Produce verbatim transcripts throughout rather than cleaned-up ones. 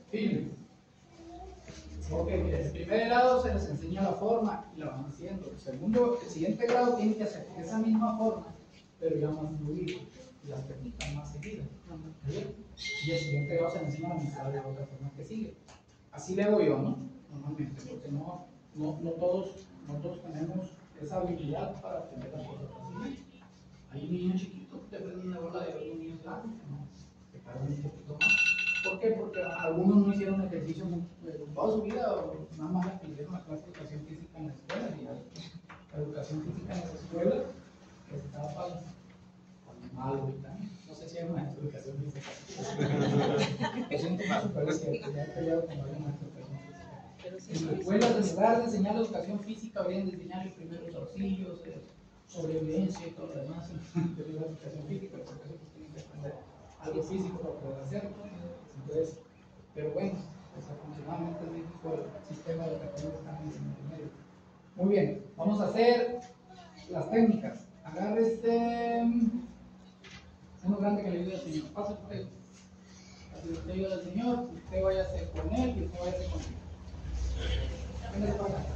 Firme. Ok, mire, el primer grado se les enseña la forma y la van haciendo. El segundo, el siguiente grado tiene que hacer esa misma forma, pero ya más fluido y las técnicas más seguidas. ¿Bien? Y el siguiente grado se les enseña la mitad de otra forma que sigue. Así le hago yo, ¿no? Normalmente, porque no, no, no, todos, no todos tenemos esa habilidad para aprender las cosas fácilmente. Hay niños chiquitos que aprenden una bola de otros niños grandes que no, que tardan un poquito más. ¿Por qué? Porque algunos no hicieron ejercicio toda su vida, o nada más aprendieron la clase de educación física en la escuela. Y la educación física en la escuela estaba para malo ahorita. No sé si hay una educación física. Lo siento mucho, pero es cierto, ya he peleado con varios maestros de educación física. En la escuela, en lugar de enseñar la educación física, habrían de enseñar los primeros auxilios, eh, sobrevivencia y todo lo demás de la educación física, porque eso pues tienen que aprender algo físico para poder hacerlo. Entonces, pero bueno, desafortunadamente en México el sistema educativo está en el medio. Muy bien, vamos a hacer las técnicas. Agarre este uno grande que le ayude al Señor. Pase usted. Así que usted ayuda al Señor, usted vaya a hacer con él y usted vaya a hacer con él. Véngase para acá.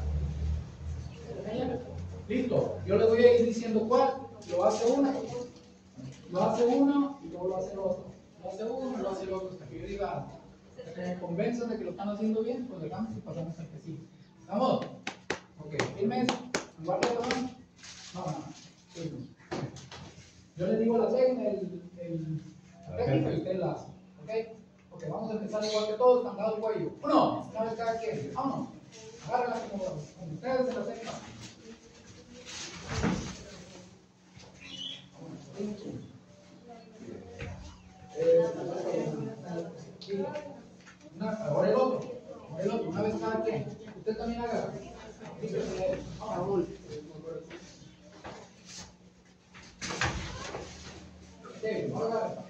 Listo, yo le voy a ir diciendo cuál. Lo hace uno, lo hace uno y luego lo hace el otro. Lo hace uno y lo hace el otro. Hasta que yo diga, hasta que me convenzan de que lo están haciendo bien, pues dejamos y pasamos al que sí. ¿Estamos? Ok, firmes. ¿Guardia la mano? No, no, no. Firmes. Yo les digo la técnica, el, el, la técnica y ustedes la hacen. ¿Ok? Ok, vamos a empezar igual que todos, candado el cuello. Uno, una vez cada quien. Vámonos. Agárrenla como, como ustedes se la sepan. Una, ahora el otro, ahora el otro, una vez cada quien. Usted también agarra. Raúl. No agarra.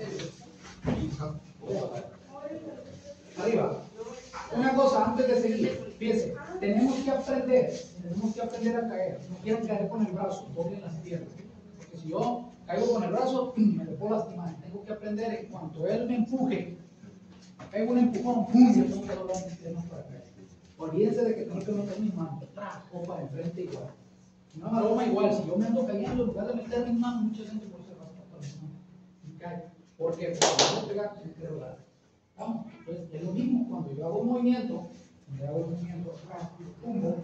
Arriba. Una cosa antes de seguir, fíjense, tenemos que aprender, tenemos que aprender a caer. No quieren caer con el brazo, doblen las piernas. Porque si yo caigo con el brazo, me lo puedo lastimar. Tengo que aprender, en cuanto él me empuje, me pego un empujón, ¡pum! Yo tengo que doblar mis piernas para caer. Olvídense de que tengo que meter mis manos, atrás, o para enfrente igual. Una maroma igual, si yo me ando cayendo, en lugar de meter mis manos, mucha gente por eso raspa por mis manos. Y cae. ¿Por qué? Porque no pegar, tengo que doblar. Vamos, pues es lo mismo cuando yo hago un movimiento, cuando hago un movimiento acá, tumbo,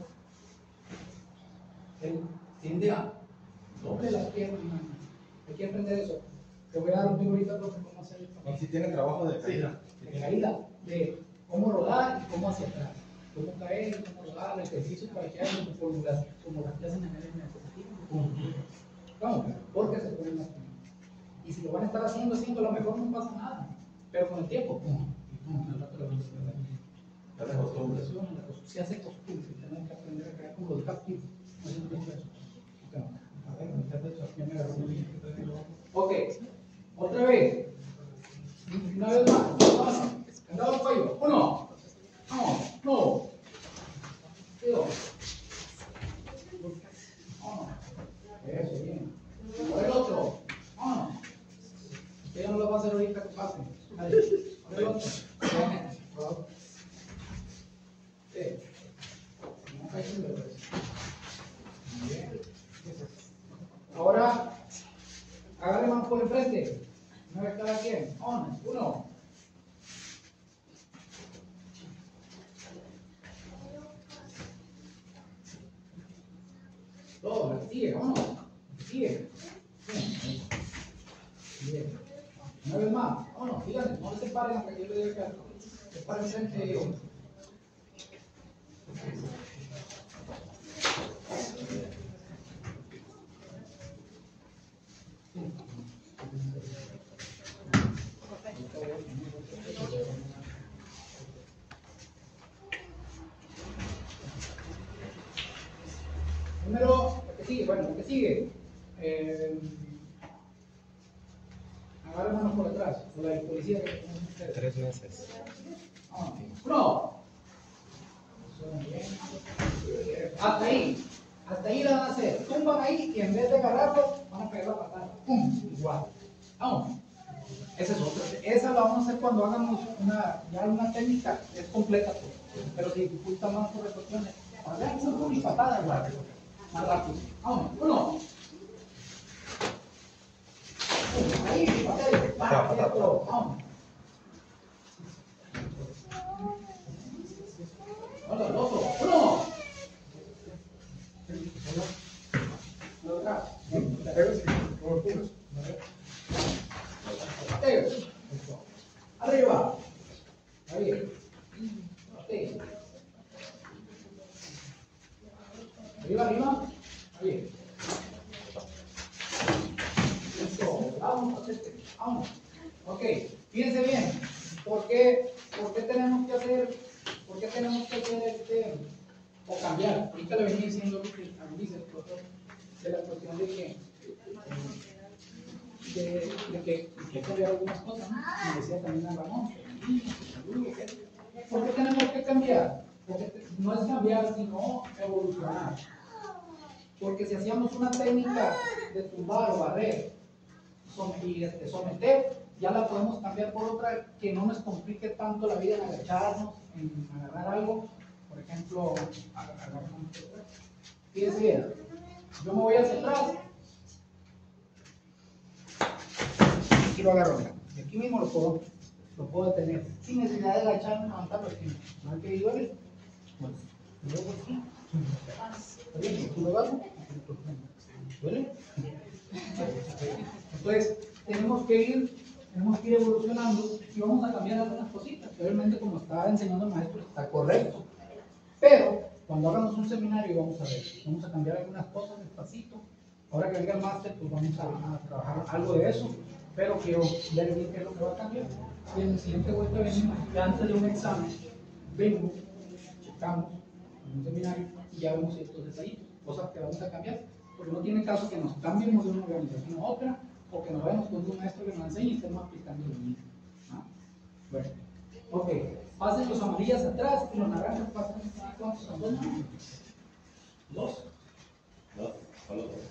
él tiende a doble las piernas. Hay que aprender eso. Te voy a dar un tip ahorita de cómo hacer esto. Si tiene trabajo de caída. Sí, de caída, de cómo rodar y cómo hacia atrás. Cómo caer, cómo rodar, el ejercicio para que hagan tu fórmula, como las que hacen en el M S. Vamos, porque se pueden lastimar. Y si lo van a estar haciendo, haciendo, a lo mejor no pasa nada. Pero con el tiempo, pum, pum, al rato la velocidad. La acostumbración, se hace costumbre, tenemos que aprender a caer como los captivos. No es mucho eso. A ver, mitad de eso, ya me agarró muy bien. Ok, otra vez. Una vez más, vamos. Candado al cuello. Uno. No, no. Dos. Uno. Eso, bien. Por el otro. Uno. Usted ya no lo va a hacer ahorita que pase. Vale. Por el otro. Sí. No cae sin vergüenza. Bien. Ahora, agarre manos por el frente. Una vez cada quien. Uno. Uno. Dos. Sigue. Vámonos. Sigue. Bien. Bien. Una vez más. Vámonos. Díganme. No se separen hasta que yo le diga que algo. Separen frente. Número, el que sigue, bueno, el que sigue. Eh, agarra manos por atrás, o la policía que tenemos ustedes. Tres meses. Ah, uno. Hasta ahí. Hasta ahí la van a hacer. Tumban ahí y en vez de agarrarlo, van a pegar la patada. ¡Pum! Igual. Vamos. Esa es otra. Esa la vamos a hacer cuando hagamos una, ya una técnica, es completa, pues, pero se dificulta más por cuestiones. A ver, son con mis patadas, guarda. Más rápido. Vamos, uno. Ahí, papel, para, esto, vamos. Hola, el otro, uno. Arriba. Ahí. Arriba, arriba. Ahí. Eso. Vamos, vamos. Ok, fíjense bien. ¿Por qué, por qué tenemos que hacer, por qué tenemos que hacer este, o cambiar? Ahorita le venía diciendo a Luis, el profesor, de la cuestión de que, de, de que, hay que cambiar algunas cosas, ¿no? Me decía también a Ramón. ¿Por qué tenemos que cambiar? Porque no es cambiar, sino evolucionar. Porque si hacíamos una técnica de tumbar o barrer y este, someter, ya la podemos cambiar por otra que no nos complique tanto la vida en agacharnos, en agarrar algo. Por ejemplo, agarrar una. Fíjense bien, yo me voy hacia atrás y lo agarro. Y aquí mismo lo puedo, lo puedo detener sin necesidad de agacharme, levantarlo. ¿No hay que duele? Bueno, luego aquí. ¿Tú lo vas? ¿Duele? Entonces, tenemos que ir, tenemos que ir evolucionando y vamos a cambiar algunas cositas. Obviamente, como estaba enseñando el maestro, está correcto. Pero, cuando hagamos un seminario, vamos a ver, vamos a cambiar algunas cosas despacito. Ahora que venga el máster, pues vamos a, a trabajar algo de eso. Pero quiero ver bien qué es lo que va a cambiar. Y en el siguiente vuelta venimos, ya antes de un examen, vengo, checamos en un seminario y ya vemos estos detallitos, cosas que vamos a cambiar. Porque no tiene caso que nos cambiemos de una organización a otra, o que nos vayamos con un maestro que nos enseñe y estemos aplicando lo mismo. ¿Ah? Bueno, ok, pasen los amarillas atrás y los naranjas pasen. ¿Cuántos son? ¿Dos? ¿Dos? Dos, solo dos.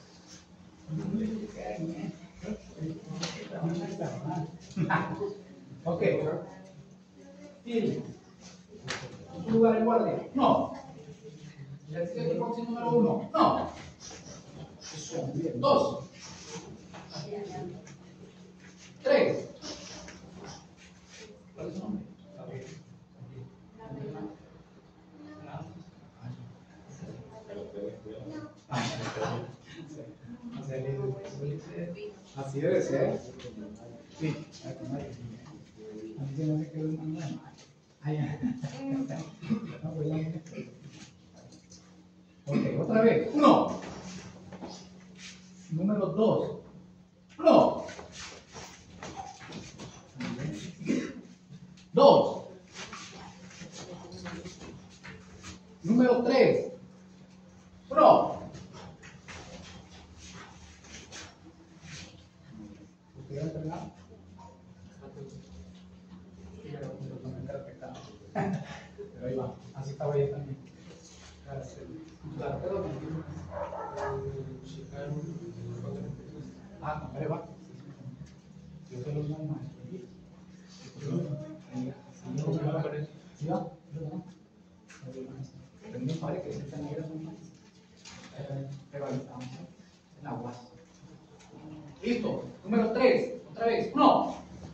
Ok, Phil, ¿en tu lugar el guardia? No. ¿Le sigue el próximo número uno? No. Dos. Tres. ¿Cuál es su nombre? Así debe ser. Sí. Así no se quedó un manual. Ok, otra vez. Uno. Número dos. Uno. Dos. Número tres. Uno. ¿Usted ya entrenado? Pero ahí va. Así estaba yo también. Claro, pero ah, no, ahí va. Yo soy los maestros. ¿Sí va? Tengo un padre que se está negro revalidamos en aguas. Listo. Número tres. Otra vez. Uno.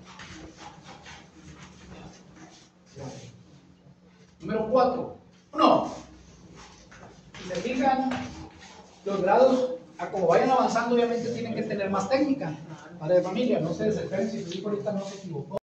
Número cuatro. Uno. Si se fijan, los grados, a como vayan avanzando, obviamente tienen que tener más técnica. Padre de familia, no se desesperen si su hijo ahorita no se equivocó.